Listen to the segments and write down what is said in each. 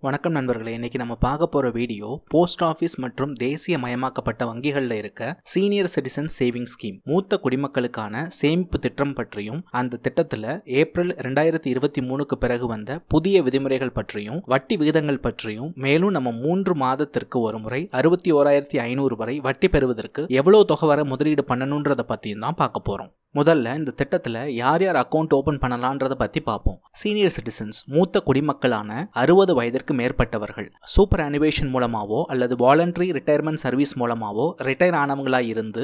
வணக்கம் நண்பர்களே, இன்னைக்கு நம்ம பார்க்க போற வீடியோ போஸ்ட் ஆஃபீஸ் மற்றும் தேசிய மயமாக்கப்பட்ட வங்கிகள்ல இருக்க சீனியர் சிட்டிசன் சேவிங் ஸ்கீம் மூத்த குடிமக்களுக்கான சேமிப்பு திட்டம் பற்றியும், அந்த திட்டத்துல ஏப்ரல் 2023க்கு பிறகு வந்த புதிய விதிமுறைகள் பற்றியும், வட்டி விகிதங்கள் பற்றியும், மேலும் நம்ம 3 மாதத்திற்கு ஒரு முறை 61,500 வரை வட்டி பெறுவதற்கு எவ்வளவு தொகை வரை முதலீடு பண்ணணும்ன்றத பத்தியும் தான் பார்க்க போறோம். முதல்ல இந்த திட்டத்துல யார் யார் அக்கௌண்ட் ஓபன் பண்ணலாம்ன்றத பத்தி பார்ப்போம். சீனியர் சிட்டிசன்ஸ் மூத்த குடிமக்களான 60 வயதிற்கு மேற்பட்டவர்கள் சூப்பர் அனிவேஷன் மூலமாவோ அல்லது வாலண்டரி ரிட்டையர்மெண்ட் சர்வீஸ் மூலமாவோ ரிட்டையர் ஆனவங்களா இருந்து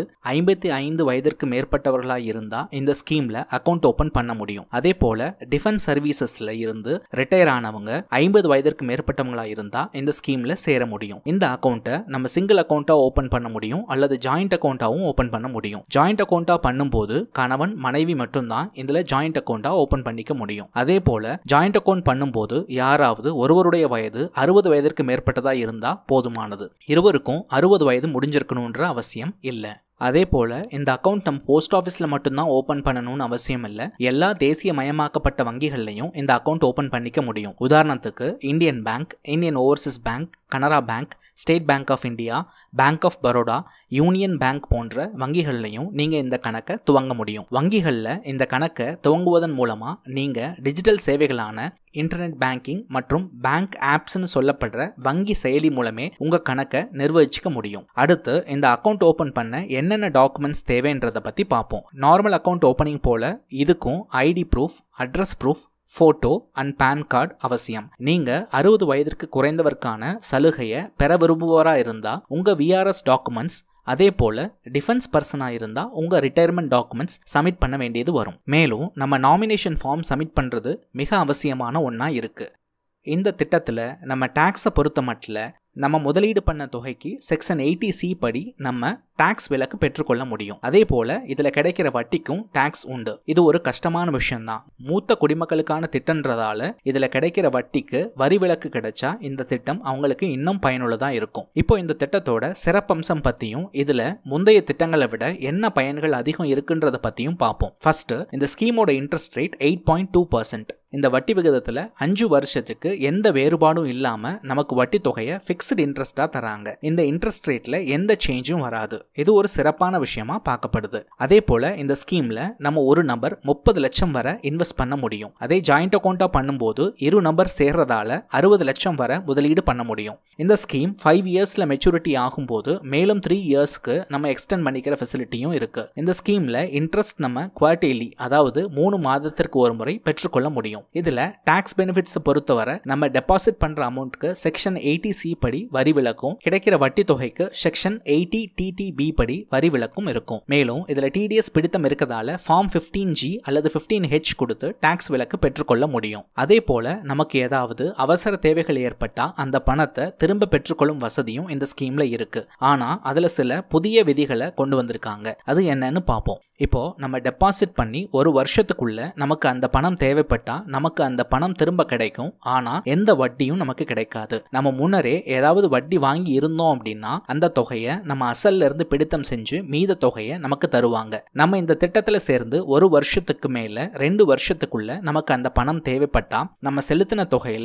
55 வயதிற்கு மேற்பட்டவர்களா இருந்தா இந்த ஸ்கீம்ல அக்கௌண்ட் ஓபன் பண்ண முடியும். அதே போல டிஃபென்ஸ் சர்வீசஸ்ல இருந்து ரிட்டையர் ஆனவங்க 50 வயதிற்கு மேற்பட்டவங்களா இருந்தா இந்த ஸ்கீம்ல சேர முடியும். இந்த அக்கௌண்ட்டை நம்ம சிங்கிள் அக்கௌண்டா ஓபன் பண்ண முடியும் அல்லது ஜாயிண்ட் அக்கௌண்டாவும் ஓபன் பண்ண முடியும். ஜாயிண்ட் அக்கௌண்டா பண்ணும்போது கணவன் மனைவி மட்டும்தான் இதுல ஜாயிண்ட் அக்கௌண்டா ஓபன் பண்ணிக்க முடியும். அதே போல ஜாயிண்ட் அக்கௌண்ட் பண்ணும்போது யாராவது ஒருவருடைய வயது 60 வயதிற்கு மேற்பட்டதா இருந்தா போதுமானது. இருவருக்கும் 60 வயது முடிஞ்சிருக்கணும்ன்ற அவசியம் இல்ல. அதே போல இந்த அக்கௌண்ட் நம்ம போஸ்ட் ஆஃபீஸ்ல மட்டும்தான் ஓபன் பண்ணணும்னு அவசியம் இல்லை. எல்லா தேசிய மயமாக்கப்பட்ட வங்கிகள்லையும் இந்த அக்கௌண்ட் ஓபன் பண்ணிக்க முடியும். உதாரணத்துக்கு Indian bank, Indian Overseas bank, Canara bank, State Bank of India, Bank of Baroda, union bank போன்ற வங்கிகள்லையும் நீங்க இந்த கணக்கை துவங்க முடியும். வங்கிகள்ல இந்த கணக்கை துவங்குவதன் மூலமா நீங்க டிஜிட்டல் சேவைகளான இன்டர்நெட் பேங்கிங் மற்றும் பேங்க் ஆப்ஸ்னு சொல்லப்படுற வங்கி செயலி மூலமே உங்க கணக்கை நிர்வகிச்சுக்க முடியும். அடுத்து இந்த அக்கௌண்ட் ஓபன் பண்ண என்னென்ன டாக்குமெண்ட்ஸ் தேவைன்றத பத்தி பார்ப்போம். நார்மல் அக்கௌண்ட் ஓபனிங் போல இதுக்கும் ID proof, address proof, photo and PAN card அவசியம். நீங்க 60 வயதிற்கு குறைந்தவர்க்கான சலுகையை பெற விரும்புவோரா இருந்தா உங்க விஆர்எஸ் டாக்குமெண்ட்ஸ், அதே போல டிஃபென்ஸ் பர்சனா இருந்தா உங்க ரிட்டையர்மெண்ட் டாக்குமெண்ட்ஸ் சப்மிட் பண்ண வேண்டியது வரும். மேலும் நம்ம நாமினேஷன் ஃபார்ம் சப்மிட் பண்றது மிக அவசியமான ஒண்ணா இருக்கு. இந்த திட்டத்துல நம்ம டாக்ஸை பொறுத்த மட்டும் நம்ம முதலீடு பண்ண தொகைக்கு செக்ஷன் 80C படி நம்ம டாக்ஸ் விலக்கு பெற்றுக்கொள்ள முடியும். அதே போல இதுல கிடைக்கிற வட்டிக்கும் டாக்ஸ் உண்டு. இது ஒரு கஷ்டமான விஷயம் தான். மூத்த குடிமக்களுக்கான திட்டம்ன்றதால இதுல கிடைக்கிற வட்டிக்கு வரி விலக்கு கிடைச்சா இந்த திட்டம் அவங்களுக்கு இன்னும் பயனுள்ளதா இருக்கும். இப்போ இந்த திட்டத்தோட சிறப்பம்சம் பத்தியும் இதுல முந்தைய திட்டங்களை விட என்ன பயன்கள் அதிகம் இருக்குன்றத பத்தியும் பார்ப்போம். ஃபர்ஸ்ட், இந்த ஸ்கீமோட இன்ட்ரெஸ்ட் ரேட் 8.2%. இந்த வட்டி விகிதத்துல 5 வருஷத்துக்கு எந்த வேறுபாடும் இல்லாம நமக்கு வட்டி தொகையை ஃபிக்ஸ்டு இன்ட்ரெஸ்டா தராங்க. இந்த இன்ட்ரெஸ்ட் ரேட்ல எந்த சேஞ்சும் வராது. இது ஒரு சிறப்பான விஷயமா பார்க்கப்படுது. அதே போல இந்த ஸ்கீம்ல நம்ம ஒரு நபர் 30 லட்சம் வரை இன்வெஸ்ட் பண்ண முடியும். அதே ஜாயிண்ட் அக்கௌண்டா பண்ணும்போது 2 நபர் சேர்றதால 60 லட்சம் வரை முதலீடு பண்ண முடியும். இந்த ஸ்கீம் 5 இயர்ஸ்ல மெச்சூரிட்டி ஆகும்போது மேலும் 3 இயர்ஸ்க்கு நம்ம எக்ஸ்டெண்ட் பண்ணிக்கிற ஃபெசிலிட்டியும் இருக்கு. இந்த ஸ்கீம்ல இன்ட்ரெஸ்ட் நம்ம குவார்டர்லி, அதாவது 3 மாதத்திற்கு ஒரு முறை பெற்றுக்கொள்ள முடியும். இதுல டாக்ஸ் பெனிஃபிட்ஸ் பொறுத்தவரை நம்ம டெபாசிட் பண்ற அமௌண்ட்க்கு செக்ஷன் 80C படி வரி விலக்கும், கிடைக்கிற வட்டி தொகைக்கு செக்ஷன் 80TTB படி வரி விலக்கும் இருக்கும். மேலும் இதுல TDS பிடித்தம் இருக்கதால ஃபார்ம் 15G அல்லது 15H கொடுத்து டாக்ஸ் விலக்கு பெற்றுக்கொள்ள முடியும். அதே போல நமக்கு ஏதாவது அவசர தேவைகள் ஏற்பட்டா அந்த பணத்தை திரும்ப பெற்றுக்கொள்ளும் வசதியும் இந்த ஸ்கீம்ல இருக்கு. ஆனா அதுல சில புதிய விதிகளை கொண்டு வந்திருக்காங்க. அது என்னன்னு பார்ப்போம். இப்போ நம்ம டெபாசிட் பண்ணி ஒரு வருஷத்துக்குள்ள நமக்கு அந்த பணம் தேவைப்பட்டா நமக்கு அந்த பணம் திரும்ப கிடைக்கும். ஆனா எந்த வட்டியும் நமக்கு கிடைக்காது. நம்ம முன்னரே ஏதாவது வட்டி வாங்கி இருந்தோம் அப்படின்னா அந்த தொகையை நம்ம அசல்ல இருந்து பிடித்தம் செஞ்சு மீத தொகையை நமக்கு தருவாங்க. நம்ம இந்த திட்டத்துல சேர்ந்து ஒரு வருஷத்துக்கு மேல 2 வருஷத்துக்குள்ள நமக்கு அந்த பணம் தேவைப்பட்டா நம்ம செலுத்தின தொகையில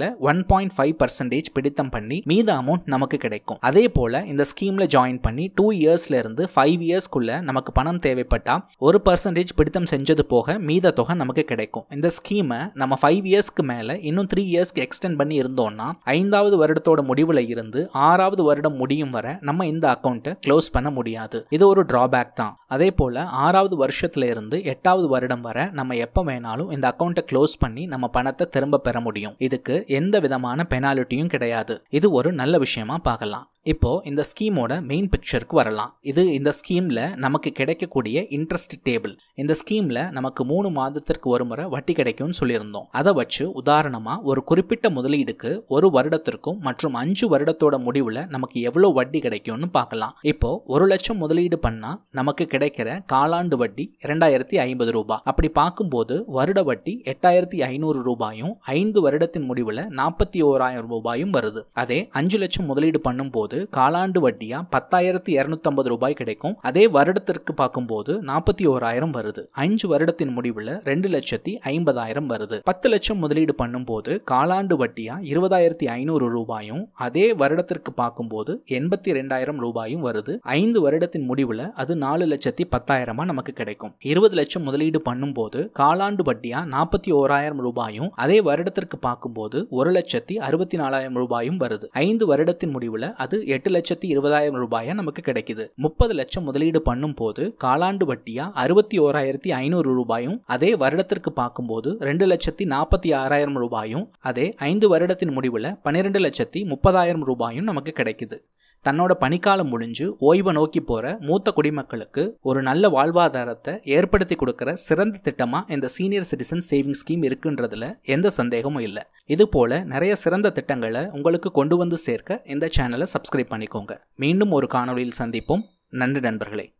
1.5% பிடித்தம் பண்ணி மீத அமௌண்ட் நமக்கு கிடைக்கும். அதே போல இந்த ஸ்கீம்ல ஜாயின் பண்ணி 2 இயர்ஸ்ல இருந்து 5 இயர்ஸ்க்குள்ள நமக்கு பணம் தேவைப்பட்டா 1% பிடித்தம் செஞ்சது போக மீத தொகை நமக்கு கிடைக்கும். இந்த ஸ்கீமை நம்ம 5 இயர்ஸ்க்கு மேல இன்னும் 3 இயர்ஸ்க்கு எக்ஸ்டெண்ட் பண்ணி இருந்தோம்னா 5வது வருடத்தோட முடிவுல இருந்து 6வது வருடம் முடியும் வரை நம்ம இந்த அக்கௌண்ட்டை க்ளோஸ் பண்ண முடியாது. இது ஒரு டிராபேக் தான். அதே போல 6வது வருஷத்துல இருந்து 8வது வருடம் வரை நம்ம எப்ப வேணாலும் இந்த அக்கௌண்ட்டை க்ளோஸ் பண்ணி நம்ம பணத்தை திரும்ப பெற முடியும். இதுக்கு எந்த விதமான பெனால்ட்டியும் கிடையாது. இது ஒரு நல்ல விஷயமா பார்க்கலாம். இப்போ இந்த ஸ்கீமோட மெயின் பிக்சருக்கு வரலாம். இது இந்த ஸ்கீம்ல நமக்கு கிடைக்கக்கூடிய இன்ட்ரெஸ்ட் டேபிள். இந்த ஸ்கீம்ல நமக்கு 3 மாதத்திற்கு ஒரு முறை வட்டி கிடைக்கும்னு சொல்லியிருந்தோம். அதை வச்சு உதாரணமா ஒரு குறிப்பிட்ட முதலீடுக்கு 1 வருடத்திற்கும் மற்றும் 5 வருடத்தோட முடிவுல நமக்கு எவ்வளவு வட்டி கிடைக்கும்னு பார்க்கலாம். இப்போ 1 லட்சம் முதலீடு பண்ணா நமக்கு கிடைக்கிற காலாண்டு வட்டி 2050 ரூபாய். அப்படி பார்க்கும்போது வருட வட்டி 8500 ரூபாயும் 5 வருடத்தின் முடிவுல 41,000 ரூபாயும் வருது. அதே 5 லட்சம் முதலீடு பண்ணும்போது காலாண்டு வட்டியா 10,250 ரூபாய் கிடைக்கும். அதே வருடத்திற்கு பார்க்கும்போது 41,000 வருது. 5 வருடத்தின் முடிவில் 2,50,000 வருது. 10 லட்சம் முதலீடு பண்ணும்போது காலாண்டு வட்டியா 20,500 ரூபாயும் அதே வருடத்திற்கு பார்க்கும்போது 82,000 ரூபாயும் வருது. 5 வருடத்தின் முடிவில் அது 4,10,000 நமக்கு கிடைக்கும். 20 லட்சம் முதலீடு பண்ணும்போது காலாண்டு வட்டியா 41,000 ரூபாயும் அதே வருடத்திற்கு பார்க்கும்போது 1,64,000 ரூபாயும் வருது. 5 வருடத்தின் முடிவில் அது 8,20,000 ரூபாயா நமக்கு கிடைக்குது. 30 லட்சம் முதலீடு பண்ணும் போது காலாண்டு வட்டியா 61,500 ரூபாயும் அதே வருடத்திற்கு பார்க்கும்போது 2,46,000 ரூபாயும் அதே 5 வருடத்தின் முடிவில் 12,30,000 ரூபாயும் நமக்கு கிடைக்குது. தன்னோட பணிக்காலம் முடிஞ்சு ஓய்வை நோக்கி போற மூத்த குடிமக்களுக்கு ஒரு நல்ல வாழ்வாதாரத்தை ஏற்படுத்தி கொடுக்கிற சிறந்த திட்டமா இந்த சீனியர் சிட்டிசன் சேவிங் ஸ்கீம் இருக்குன்றதுல எந்த சந்தேகமும் இல்லை. இது போல நிறைய சிறந்த திட்டங்களை உங்களுக்கு கொண்டு வந்து சேர்க்க இந்த சேனலை சப்ஸ்கிரைப் பண்ணிக்கோங்க. மீண்டும் ஒரு காணொளியில் சந்திப்போம். நன்றி நண்பர்களே.